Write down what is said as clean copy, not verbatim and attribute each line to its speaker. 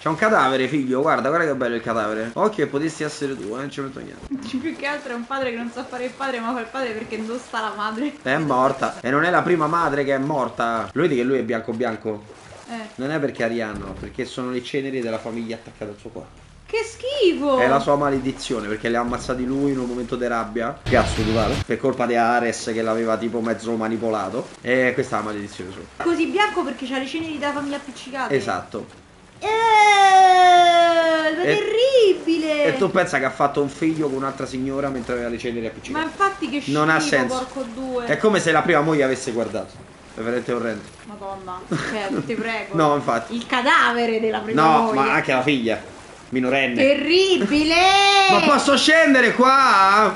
Speaker 1: C'è un cadavere, figlio, guarda che bello il cadavere. Occhio che potessi essere tu, non ci metto niente.
Speaker 2: Più che altro è un padre che non sa fare il padre, ma fa il padre perché non sta la madre.
Speaker 1: È morta. E non è la prima madre che è morta. Lo vedi che lui è bianco bianco? Non è perché è ariano, perché sono le ceneri della famiglia attaccate al suo corpo.
Speaker 2: Che schifo!
Speaker 1: È la sua maledizione, perché le ha ammazzati lui in un momento di rabbia. Cazzo totale. Per colpa di Ares che l'aveva tipo mezzo manipolato. E questa è la maledizione sua.
Speaker 2: Così bianco perché c'ha le ceneri della famiglia appiccicate.
Speaker 1: Esatto.
Speaker 2: È terribile!
Speaker 1: E tu pensa che ha fatto un figlio con un'altra signora mentre aveva le ceneri
Speaker 2: Ma
Speaker 1: appiccicate?
Speaker 2: infatti che schifo,
Speaker 1: Non ha senso.
Speaker 2: porco due.
Speaker 1: È come se la prima moglie avesse guardato. È veramente orrendo.
Speaker 2: Madonna, cioè, ti prego.
Speaker 1: No, infatti.
Speaker 2: Il cadavere della prima
Speaker 1: No,
Speaker 2: moglie.
Speaker 1: ma anche la figlia. Minorenne.
Speaker 2: Terribile!
Speaker 1: Ma posso scendere qua?